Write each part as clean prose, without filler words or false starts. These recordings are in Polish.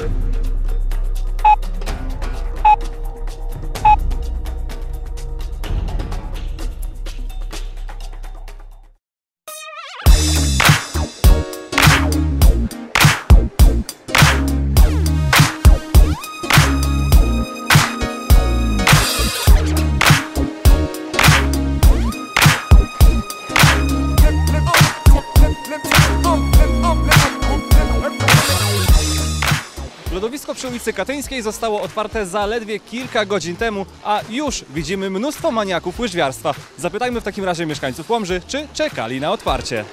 Lodowisko przy ulicy Katyńskiej zostało otwarte zaledwie kilka godzin temu, a już widzimy mnóstwo maniaków łyżwiarstwa. Zapytajmy w takim razie mieszkańców Łomży, czy czekali na otwarcie.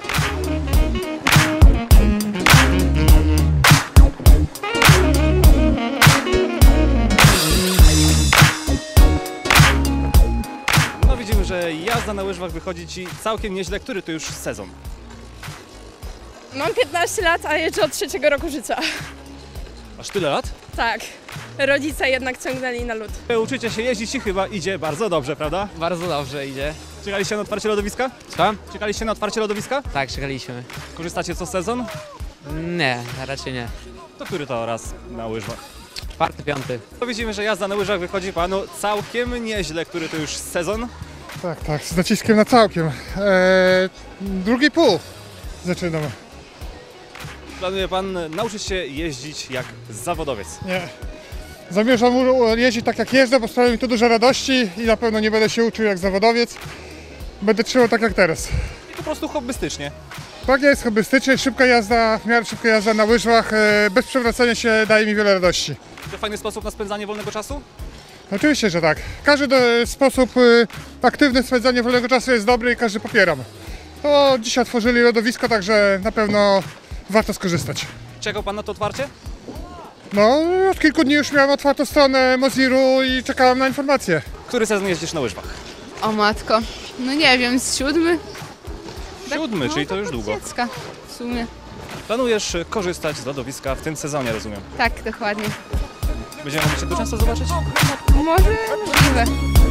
No widzimy, że jazda na łyżwach wychodzi Ci całkiem nieźle. Który to już sezon? Mam 15 lat, a jeżdżę od 3 roku życia. Aż tyle lat? Tak. Rodzice jednak ciągnęli na lód. Uczycie się jeździć i chyba idzie bardzo dobrze, prawda? Bardzo dobrze idzie. Czekaliście na otwarcie lodowiska? Co? Czekaliście na otwarcie lodowiska? Tak, czekaliśmy. Korzystacie co sezon? Nie, raczej nie. To który to raz na łyżwach? 4., 5. To widzimy, że jazda na łyżwach wychodzi Panu całkiem nieźle. Który to już sezon? Tak, z naciskiem na całkiem. Drugi pół zaczynam. Planuje Pan nauczyć się jeździć jak zawodowiec? Nie. Zamierzam jeździć tak jak jeżdżę, bo sprawia mi to dużo radości i na pewno nie będę się uczył jak zawodowiec. Będę trzymał tak jak teraz. I po prostu hobbystycznie. Tak jest, hobbystycznie, szybka jazda, w miarę szybka jazda na łyżwach, bez przewracania się daje mi wiele radości. To fajny sposób na spędzanie wolnego czasu? Oczywiście, że tak. Każdy sposób aktywny spędzania wolnego czasu jest dobry i każdy popieram. To dzisiaj otworzyli lodowisko, także na pewno warto skorzystać. Czekał Pan na to otwarcie? No, od kilku dni już miałem otwartą stronę Moziru i czekałem na informacje. Który sezon jeździsz na łyżwach? O matko, no nie wiem, z 7. 7, czyli to już długo. Dziecka w sumie. Planujesz korzystać z lodowiska w tym sezonie, rozumiem. Tak, dokładnie. Będziemy mogli Cię tu często zobaczyć? Może możliwe.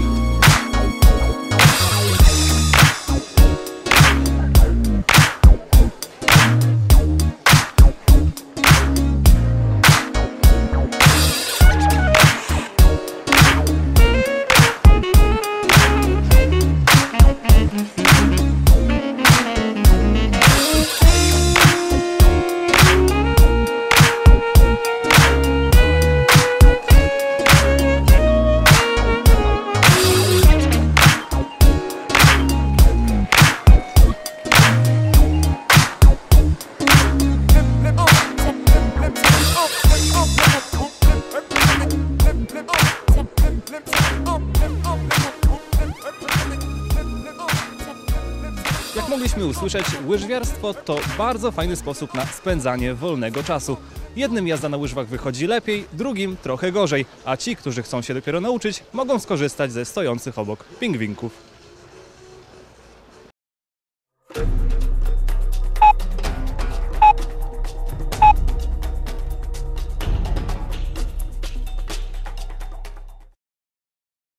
Jak mogliśmy usłyszeć, łyżwiarstwo to bardzo fajny sposób na spędzanie wolnego czasu. Jednym jazda na łyżwach wychodzi lepiej, drugim trochę gorzej, a ci, którzy chcą się dopiero nauczyć, mogą skorzystać ze stojących obok pingwinków.